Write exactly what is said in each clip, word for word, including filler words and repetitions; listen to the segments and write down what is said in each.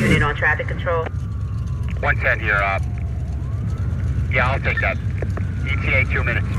unit on traffic control. one ten here, uh... yeah, I'll take that. E T A two minutes.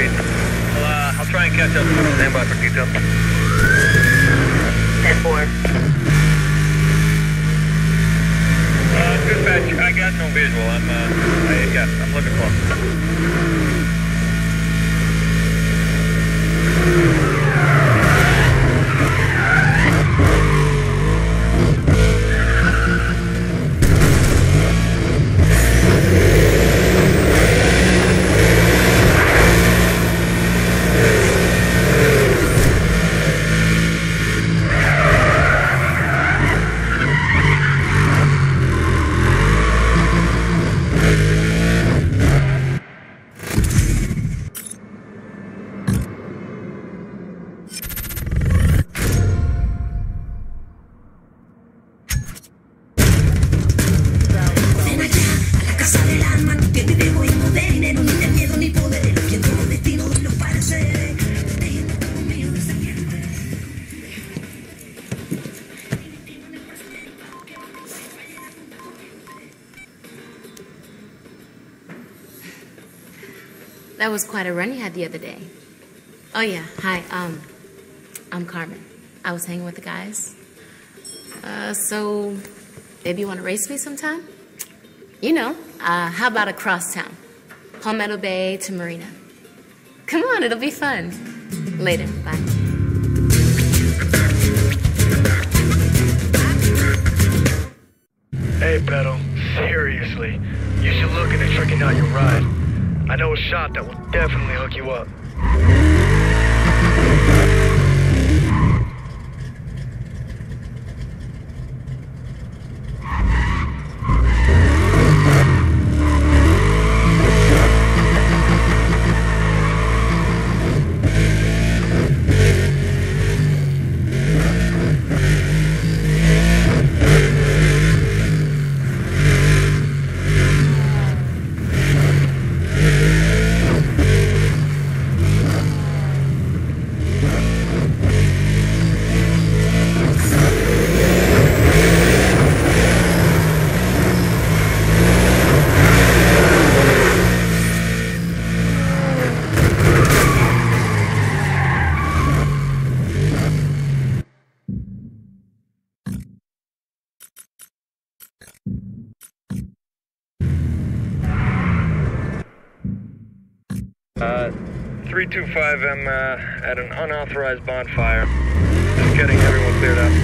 Street. Well, uh, I'll try and catch up. Stand by for detail. ten four. Uh, dispatch, I got no visual. I'm, uh, I, yeah, I'm looking for him. That was quite a run you had the other day. Oh yeah, hi, um, I'm Carmen. I was hanging with the guys. Uh, so, maybe you want to race me sometime? You know, uh, how about across town? Palmetto Bay to Marina. Come on, it'll be fun. Later, bye. Hey, Beto, seriously, you should look into tricking out your ride. I know a shop that will definitely hook you up. Uh, three two five, I'm uh, at an unauthorized bonfire. Just getting everyone cleared up.